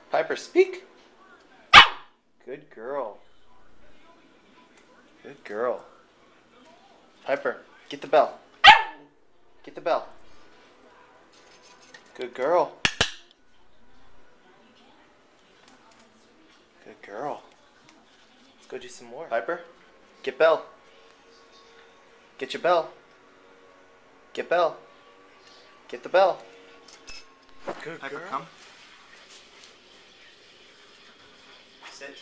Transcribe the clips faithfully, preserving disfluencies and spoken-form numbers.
Piper, speak. Good girl. Good girl. Piper, get the bell. Get the bell. Good girl. Good girl. Let's go do some more. Piper, get bell. Get your bell. Get bell. Get the bell. Good Piper, girl. come. Sit.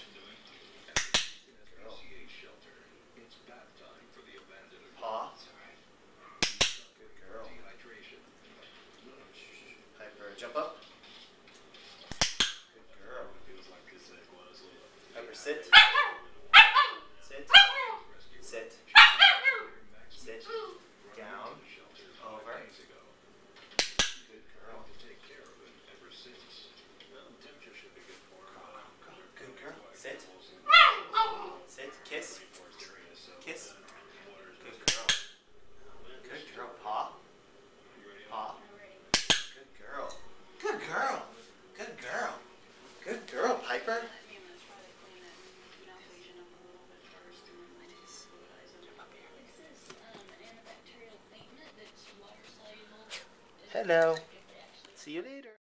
Paw. Good girl. Piper, jump up. Good girl. Piper, sit. Sit. Sit. Sit. Down. Over. Good girl. Good girl. Sit. Sit. Kiss. Kiss. Good girl. Good girl. Paw. Paw. Good girl. Good girl. Good girl. Good girl, Piper. Hello. See you later.